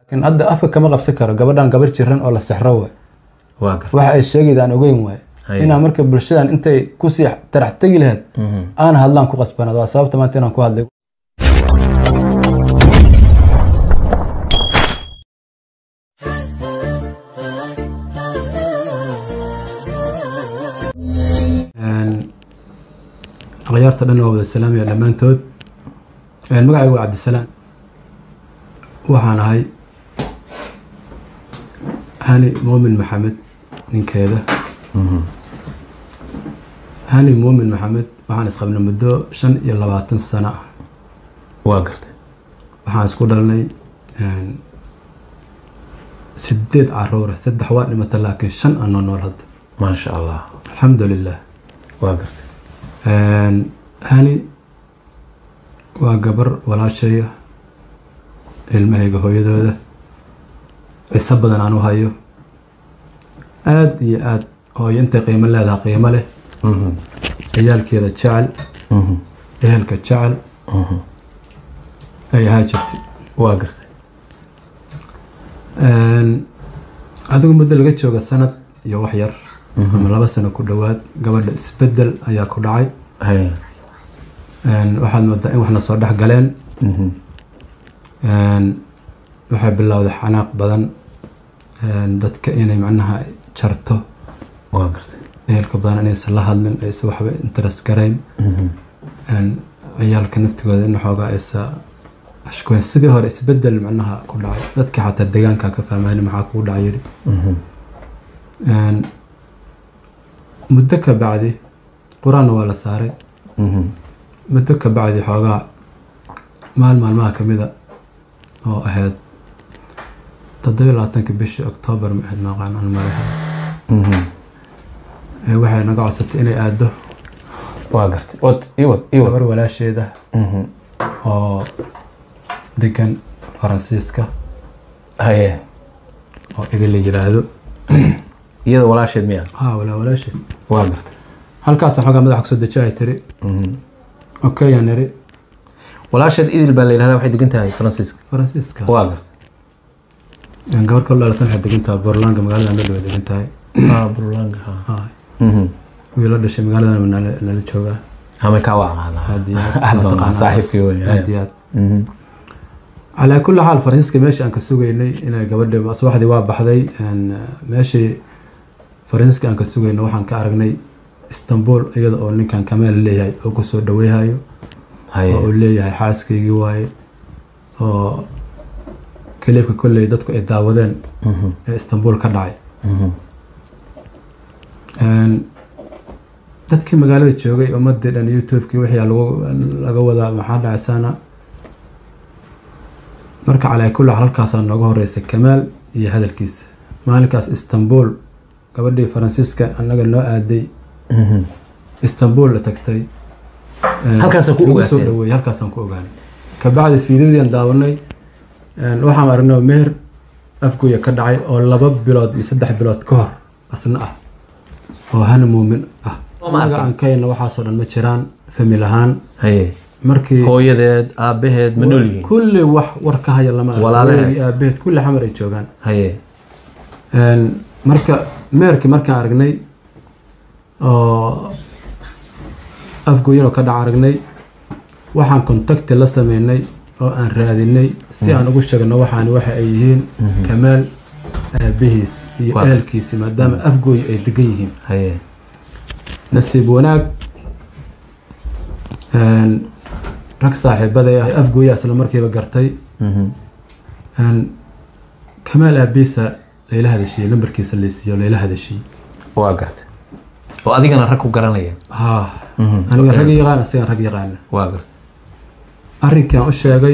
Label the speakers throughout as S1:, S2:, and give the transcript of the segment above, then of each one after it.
S1: لكن هذا أفكار كما قبل سكر قبلنا قبل جيران ولا سحروه waxa ay sheegayaan ogeyn way inaan marka bulshadan intay ku sii tarax tagi lahayd aan hadlaan ku qasbanado sababta maanta inaan ku hadlay غيرت لنا وبد السلام يا لمانتود magacaygu waa Cabdisalaam waxaan ahay hani muumin maxamed ninkeeda hani muumin maxamed waxaan isqabnay muddo 25 sano ah
S2: waa gartay
S1: waxaan isku dhalnay 8 caruur 3 waa dhimatay laakiin 5 aan nool hadda
S2: ma sha Allah
S1: alxamdulillah
S2: waa gartay
S1: hani waa gabar walaashay ilmahayga hooyadooda isa badan aan u hayo aad iyo aad hooyo intay qiimo leedahay qiimo leh ciyaalkeeda jecel ehelka jecel ay ahaa jirtay
S2: waa gartay
S1: adigu muddo laga jooga sanad iyo wax yar ama 2 sano ku dhawaad gabadha isbedel ayaa ku dhacay waxaad moodaa in waxna soo dhex galeen waxay bilowday xanaaq badan dadka inay macnaha jarto
S2: waa gartay
S1: ehelka badan inaysan la hadlin aysan waxba interest garayn ciyaalka naftigooda in xoogaa aysa ashkooyin sidii hore isbedel macnaha ku dhacay dadka xataa deegaanka ka fahmayna maxaa kugu dhacay yiri muddo ka bacdi quraan waa la saaray muddo ka bacdi xoogaa maalmaha kamida oo ahayd 27 bishii October ma ahayd maqaan aan maraha waxay naga codsatay inay aado
S2: waa gartay iwad
S1: gabar walaasheeda oo degan Faransiiska
S2: haye
S1: oo idin la yiraahdo
S2: iyada walaasheed miya
S1: walaasheed
S2: waa gartay
S1: halkaas xoogaa madax ku soo dejay tiri okay yanari
S2: walaasheed idil baa la yiraahdaa waxay degan tahay Faransiiska waa gartay
S1: gabar kale la tan degan tahay Borlanga magaalada Nairobi degan tahay
S2: Borlanga
S1: wiila dhashay magaalada nala jooga
S2: ama ka wacada hadda saaxiibkii way
S1: hadiyad على كل حال فرنسيسكا ماشي أنك سوقيني إن قبل صباح دي وابحذي إن ماشي فرنسيسكا أنك سوقيني وحن كأرجني اسطنبول أيضا أو كان كمال اللي هي أو كسر دوي هاي أو اللي هي حاسكي جواي أو كليبك كل يدتك الدعوذين اسطنبول كدعي إن dadkii magaalada joogay oo maddan YouTube-ki wixii laga wada maxaa dhacayna marka على كل halkaas aan nooga horeysay Kamaal iyo hadalkiisa maalinkaas Istanbul gabadhii Faransiiska anaga noo aaday Istanbul la tagtay
S2: halkaas ku
S1: ogaatay halkaas aan ku ogaanay ka bacdi fiidiyoodii aan daawanay waxaan aragnay meer afkuya ka dhacay oo 2 bilood iyo 3 bilood ka hor asna ah oo hana muumin ah maaga aan kayna waxa soo dhan ma jiraan family ahaan markii
S2: hooyadeed aabaheed ma nool yihiin
S1: kulli wax war ka haya lama
S2: walaalaheed
S1: aabaheed kulli xamar ay joogaan marka meerkii markaan aragnay oo afgooyin oo ka dhac aragnay waxaan contact la sameynay oo aan raadinay si aan ugu sheegno waxaan waxa ay yihiin Kamaal aabahiis iyo ehelkiisa maadaama afgooy ay degan yihiin nasiib wanaag rag saaxiibada ay afgooy asla markiiba gartay Kamaal aabiisa leela hadashay lambarkiisa leesiyo leela hadashay
S2: waa gartay oo adigana rag ku garanaya
S1: aniga rag yaqaan asiga rag yaqaan
S2: waa gartay
S1: arrinkan u sheegay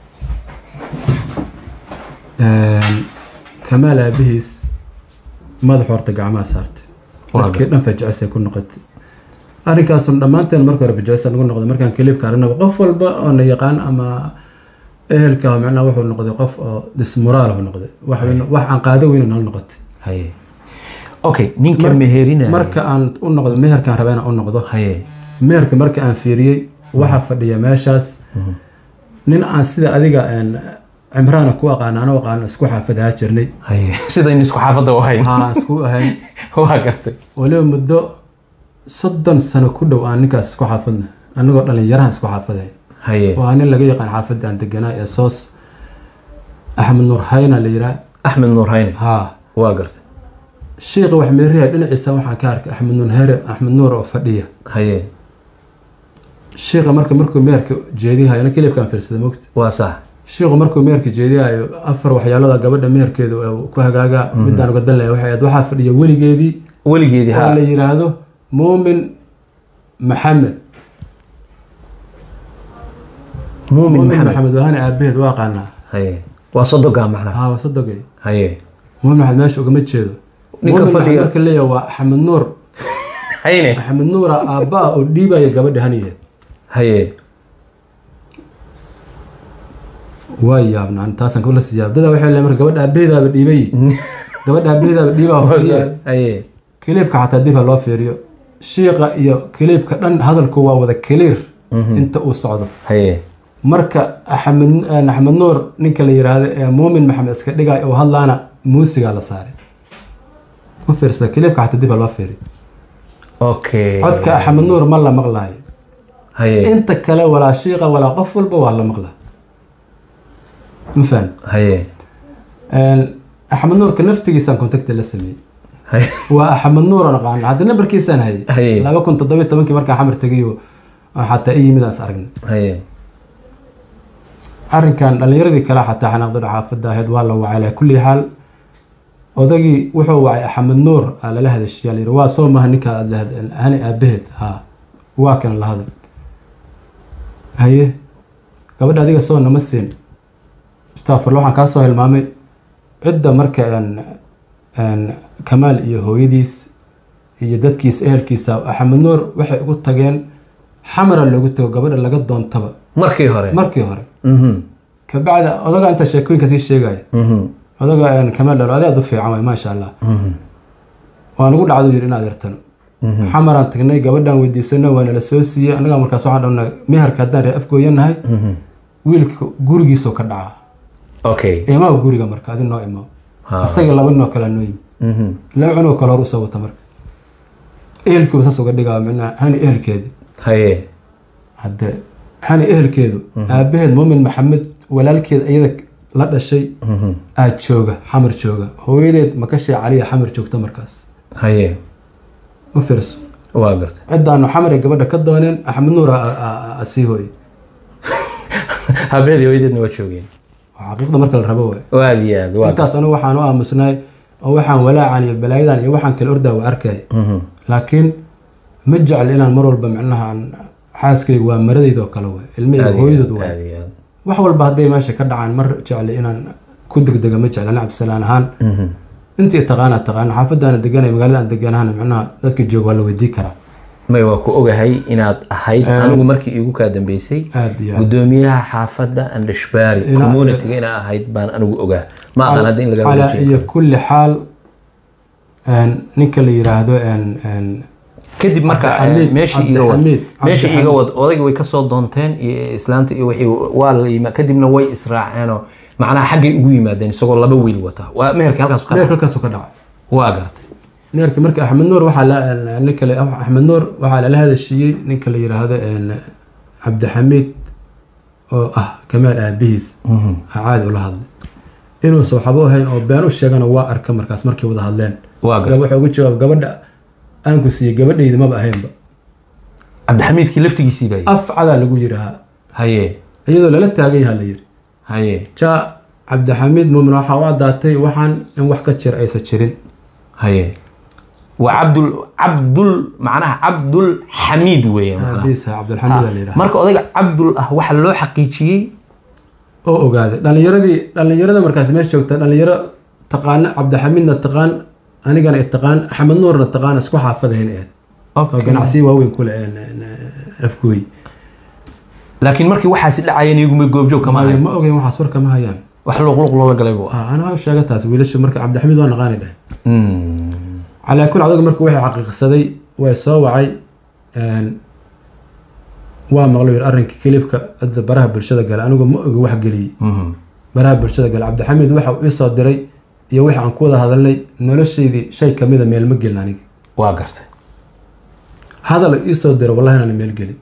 S1: Kamaal aabihiis madax horta gacmaha saartay dadkii dhan fajacay ku noqotay arrinkaas dhamaanteen markii hore fajacay nagu noqday markaan clipka aragna qof walba oo yaqaan ama ehelka macna wuxuu noqday qof oo dismoral ah noqday wax aan qaado weyn nal noqotay
S2: okay ninka meherina
S1: marka aan u noqdo meherkan rabayna u noqdo meherka marka aan fiiriyay waxa fadhiya meeshaas nin aan sida adiga cimraana ku aqaan anoo aqaan isku xaafadaha jirnay
S2: haye sidaynu isku xaafada u hayn
S1: haa isku ahayn
S2: waa gartay
S1: waliba muddo 30 sano ku dhow aan ninkaas isku xaafadna anagoo dhalinyarahan isku xaafaday
S2: haye
S1: waa nin laga yaqaan xaafadda aan deganaa ee soos Axmed Nuur Hayna la yiraa
S2: Axmed Nuur Hayna
S1: haa
S2: waa gartay
S1: sheekh wax meeriya dhinaciisa waxaan ka arkay Axmed Nuur oo fadhiya
S2: haye
S1: sheekha markuu meerka jeediyahay ana kilibkan fiirsaday moogta
S2: waa sax
S1: sheekhu markuu meerka jeediyahay afar waxyaalada gabadha meerkeedu ku hagaaga midaan uga dan leeyahay waxa fadhiya weligeedii haa la yiraahdo Muumin Maxamed waxaan aabaheed waa qaanaa
S2: haye waa sodoga macna
S1: haa waa sodogay
S2: haye
S1: Muumin Maxamed meesha uga jeedo ninka fadhiga marka leeyahay waa Axmed Nuur
S2: hayne
S1: Axmed Nuur aabba oo dhiibaya gabadha haniyeed
S2: haye
S1: waa yaabnaan taasan kula siyaabdada waxay leeyahay marka gabadha aabaheedaaba dhiibaa fadhiya
S2: haye
S1: kilibka xataa dib loo fiiriyo sheekha iyo kilibka dhan hadalku waa wada clear inta uu socdo
S2: haye
S1: marka Axmed Nuur ninka la yiraahdo ee Muumin Maxamed iska dhigay oo hadlaana muusiga la saaray u fiirsa kilibka xataa dib loo fiiriyo
S2: okay
S1: codka Axmed Nuur ma la maqlaayo
S2: haye
S1: inta kale wala sheekha wala qof walba waa la maqlaa mafaan
S2: haye
S1: Axmed Nuur ka naftigiisa contact la sameeyay
S2: haye
S1: waa Axmed Nuur aan qaan hadda numberkiisa aan hayay
S2: haye
S1: 2017 marka xamar tagayo xataa ay yimid asaragna
S2: haye
S1: arrinkan dhalinyaradii kale xataa xanaaqda xaafadda ahayd waa la wacay ilaa kulli xaal odagii wuxuu wacay Axmed Nuur ala la hadashay yiri waa soo maaha ninka aad lahad hani aabaheed haa waa kan la hadal haye gabadha adiga soo nama siin istaafar waxaan ka soo hilmaamay cidda marka Kamaal iyo hooyadiis iyo dadkiis ehelkiisa Axmed Nuur waxay ugu tageen xamara loogu tago gabadha laga doontaba markii hore ka bacda odaga inta sheekooyinka sii sheegay odaga Kamaal dhalo aad u fiican way ma sha Allah waan ugu dhacdo yiri inaad yartano xamaran tagnay gabadhan weydiisano waana la soo siiyay anaga markaas waxaan dhawnaa meherka hadaan afgooyanahay wiilka gurigiisa ka dhaca okay eema guriga marka adin noo imaa asaga laba noo kala nooyim laba cunug kala hor u soo wata marka ehelkiiba saas uga dhigaa macna hani ehelkeeda haye hadda hani ehelkeedu aabaheed Muumin Maxamed walaalkeed ayada la dhashay aad jooga xamar jooga hooyadeed makashay caliya xamar joogta markaas haye u fiirso waa gartay cidaan xamar gabadha ka dooneen Axmed Nuur asii hooy habeed hooyadeedna waa joogeen xaqiiqda marka la rabo waa intaas anigu waxaan u aamusnay oo waxaan walaacan iyo balaayadan iyo waxaan kala ordaa waa arkay laakiin ma jecel inaan mar walba macnaha xaaskayga waa maradayda oo kale waa ilmahayga hooyadood waa wax walba hadday meesha ka dhacaan mar jecel inaan ku degdega ma jecel anaa cabsalaan ahaan intii taqaana xaafadana deganay magaalada deganahan macnaha dadka joog waa la weydii karaa
S2: may waa ku ogahay inaad ahayd anigu markii igu ka dambeysay gudoomiyaha xaafadda Andashbari community ina ahayd baan anigu ogaa ma aqaan hadii in laga
S1: wajin iyo kulli xaal ninka la yiraahdo
S2: kadib marka meeshii iga wad odayga way ka soo doonteen islaanta iyo wixii waa la kadibna way israaceen macnaha xaggay ugu yimaadeen isagoo laba wiil wata waa meherka halkaas ka dhacay waa gartay
S1: neerka marka Axmed Nuur waxa la ninka Axmed Nuur waxa la hadashiyay ninka la yiraahdo Cabdixamiid oo Kamaal aabihiis caadi u la hadlay inuu soo xabo hayn oo been u sheegana waa arka markaas markii wada hadleen waxa ugu jawaab gabadha aan ku siiyay gabadheeda ma ahaynba
S2: Cabdixamiidkii laftigiisii bay
S1: afcada lagu yiraahdo
S2: haye
S1: iyadoo lala taagay la yiri
S2: haye
S1: Cabdixamiid Muumin waxa uu daatay waxaan in wax ka jir aysan jirin
S2: haye وعبدل معناها عبد الحميد وين
S1: بيس عبد الحميد اللي راح
S2: marka odayga Abdul waxa loo xaqiijiyay
S1: oo ogaade dhalinyarada markaas meesha joogta dhalinyaro taqaan Cabdixamiidna taqaan anigana taqaan Axmed Nuurna taqaan isku xaafadeen oo ganacsi waaweyn kule afkooy
S2: laakiin markii waxaas dhacayeen iyagu ma goobjoog kama
S1: ma ogeyn waxaas war kama hayaan
S2: wax luqluq loo galay buu
S1: ana sheegay taas wiilasha marka Cabdixamiid waa naqaan dhahay على كل عضو مركو وحي حقيق صدي ويصوعي waa maqlay arrinka kilibka dad baraha bulshada gal anigu ma oga wax galiyay baraha bulshada gal cabdixamiid waxa uu ii soo diray iyo wixii aan ku wada hadalnay noloshaydii shay kamida meel ma gelin aniga
S2: waa gartay
S1: hadal ii soo diray wallahi inaan meel gelin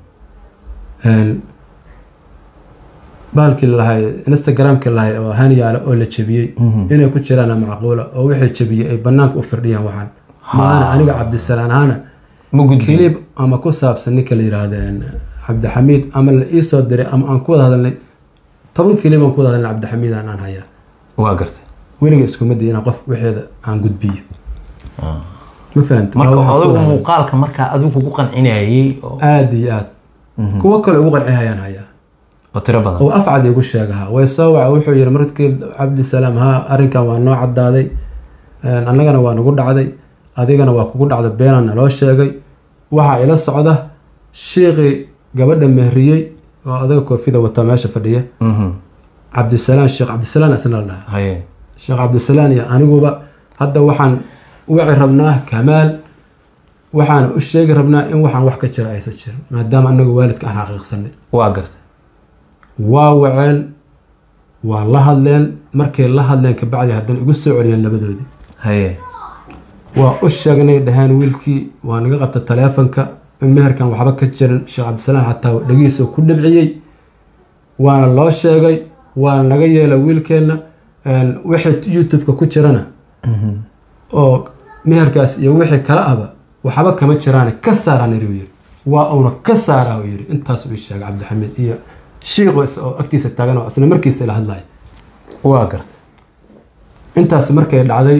S1: baalkii lahay instagramkii lahay oo hanyaale oo la jebiyey inay ku jiraan macquula oo wixii jebiyey ay banaanka u firdhiyaan waxaan maana aniga cabdisalaan ahaana kilib ama ku saabsan ninka la yiraahdeen cabdixamiid ama la ii soo diray ama aan ku wada hadalnay 10 kilib aan ku wada hadalnay cabdixamiid aan hayaa
S2: waa gartay
S1: weliga isku mid inaan qof wixeeda aan gudbiyo ma fahamtay
S2: marka adigu muuqaalka marka adigu ku qancinayay
S1: aad iyo aad kuwa kale ugu qanciyayaan hayaa
S2: وترى بدن
S1: oo afcad igu sheegaha way soo waxa wuxuu yiri markii cabdisalaam ha arinkan waa noo cadaaday annagana waa nagu dhacday adigana waa kugu dhacday beenana loo sheegay waxa ila socda sheekhi gabadha mehriyay oo adaga koofida wata meesha fadhiya cabdisalaam sheekh cabdisalaam asna la dhahay
S2: haye
S1: sheekh cabdisalaam iyo aniguba hadda waxaan wici rabnaa kamaal waxaan u sheegi rabnaa in waxaan wax ka jira aysan jirin maadaama anagu waalidka aan xaqiiqsanay
S2: waa gartay
S1: waa waceen waa la hadleen markay la hadleen ka bacdi haddana igu soo celiyeen labadoodii
S2: haye
S1: waa u sheegnay dhahaan wiilkii waa naga qabta taleefanka in meherkan waxba ka jirin sheekh cabdisalaam xataa dhagihiisa ku dhibciyey waana loo sheegay waana naga yeela wiilkeenna wixii youtube-ka ku jirana oo meherkaas iyo wixii kala aba waxba kama jiraan ka saaraan yiri waa uuna ka saaraa yiri intaas uu sheegay cabdixamiid iyo sheekh oo agtiisa taagan oo asna markiisa ila hadlay
S2: waa gartay
S1: intaas markay dhacday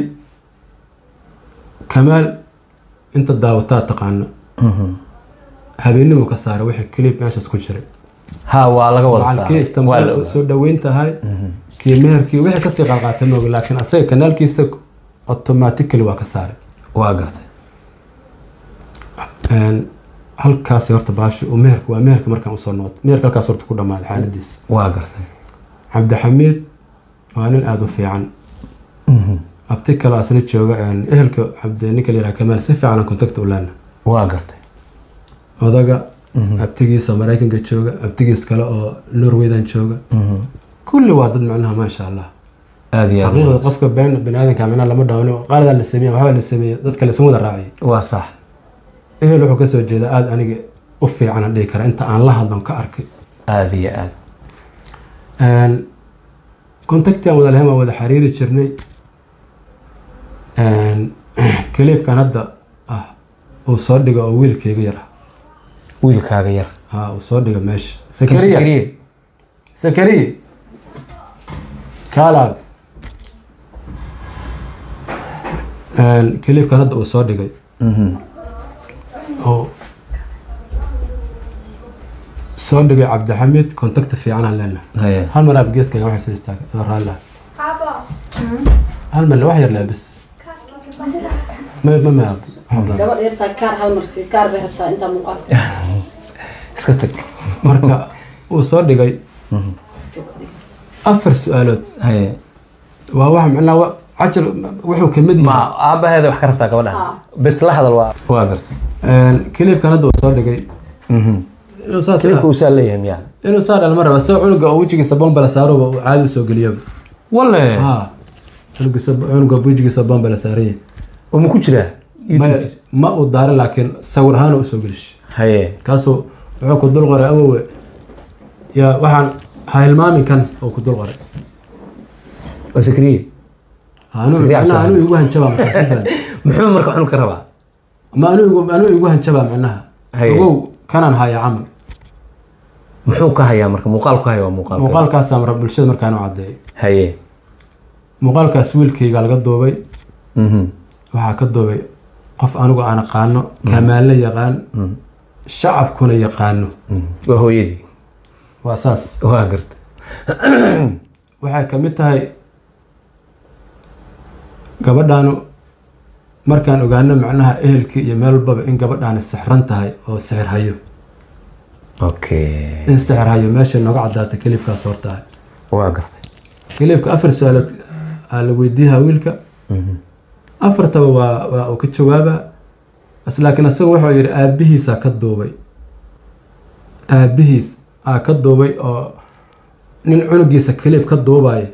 S1: kamaal inta daawataa taqaana habeenimo ka saaray wixii clip meeshaas ku jiray
S2: ha waa laga wada saaray
S1: waa la soo dhaweyntahay kii meherkii wixii ka sii qalqaatay nooga laakiin asaga kanaalkiisa automatically waa ka saaray
S2: waa gartay
S1: halkaas horta baashi oo meherka waa meherka markaan usoo noqdo meherka halkaas horta ku dhamaaday xaaladiisa
S2: waa gartay
S1: cabdixamiid waa nin aada u fiican abti kale asna jooga ehelka ninka la yiraahdo kamaal si fiican contact u laana
S2: waa gartay
S1: odaga abtigiisa maraykanka jooga abtigiis kale oo norwaydan jooga kulli waa dad macnaha maasha allah
S2: aad iyo aad
S1: xaqiiqda qofka baniaadanka macnaha lama dhaawano qaaladan la sameeyay waxba la sameeyay dadka la samada raacay
S2: waa sax
S1: ehel wuxuu ka soo jeeda aad aniga u fiican aan dhihi kara inta aan la hadlan ka arkay
S2: aad iyo aad
S1: contactian wada lahayn waa wada xiriiri jirnay kaliibkan hadda ah uu soo dhigo oo wiilkayga yar ah
S2: wiilkaaga yar
S1: ha uu soo dhigo meesha sakariya kaalaab kaliibkan hadda uu soo dhigay oo soo dhigay cabdixamiid contacta fiican aan leenahay hal mar aab geeskayga waxay soo istaagay adoo raallah hal mar wax yar laabis ما
S3: gabadh yartaa kaar hal mar si kaar bay rabtaa inta muuqaal
S2: iska tag
S1: marka uu soo dhigay 4 su'aalood
S2: haye
S1: waa wax macnaha cajal wuxuu kamid
S2: ma aabaheeda wax ka rabtaa gabadha bas la hadal waa gartay
S1: kilibkan hadda uu soo dhigay
S2: kilibku uu soo leeyahay miyaa
S1: inuu saa dhalma raba soo cunuga oo wajigiisa bombala saaroba uu caadi soo geliyo
S2: walle
S1: ha cunuga wajigiisa bombala saarayay
S2: oo ma ku jiraa
S1: ma uu daarin laakiin sawir ahaan uu soo gelishay
S2: haye
S1: kaasoo wuxuu ku dul qoray awowe ya waxaan hilmaamin kan oo ku dul qoray
S2: waa sakriye
S1: anu igu hanjabaa markaas
S2: muxuu marka cunug ka rabaa
S1: ma anu igu hanjabaa macnaha ogow kanaan haya camal
S2: muxuu ka hayaa marka muuqaal ku haya waa
S1: muuqaalkaas amra bulshada markaan u cadeeyay
S2: haye
S1: muuqaalkaas wiilkayga laga duubay waxaa ka duubay qof anigu aan aqaano kamaalna yaqaan shacabkuna yaqaano
S2: waa hooyadii
S1: waa saas
S2: waa garta
S1: waxay kamid tahay gabadhaanu markaan ogaano macnaha ehelkii iyo meel walbaba in gabadhaani sixran tahay oo sixir hayo
S2: okay
S1: in sixir hayo meesha nooga cadaatay kilibkaas hortahay
S2: waa gartay
S1: kilibka 4 su'aalood aa la weydiiyaa wiilka afartaba waa uu ka jawaaba laakiin asagu wuxuu yidhi aabihiisaa ka duubay aabihiis aa ka duubay oo nin cunugiisa kaliib ka duubaya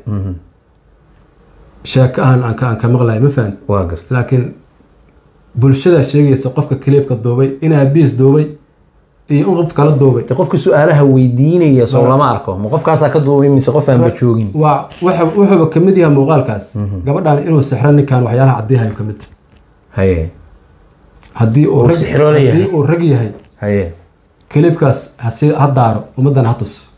S1: sheeko ahan aan ka maqlayo ma fahan
S2: waa gartay
S1: laakiin bulshada sheegaysa qofka kaliibka duubay in aabiis duubay iyo in qof kala duubay
S2: qofka su'aalaha weydiinaya soo lama arko ma qofkaas ka duubay mise qof aan ba joogin
S1: waa wuxuu ka mid yahay muuqaalkaas gabadhan inuu sixro ninkan waxyaalaha caddeeyahay ka mid
S2: haye
S1: haddii uu rag yahay
S2: haye
S1: kaliibkaas ha daaro ummadana ha tus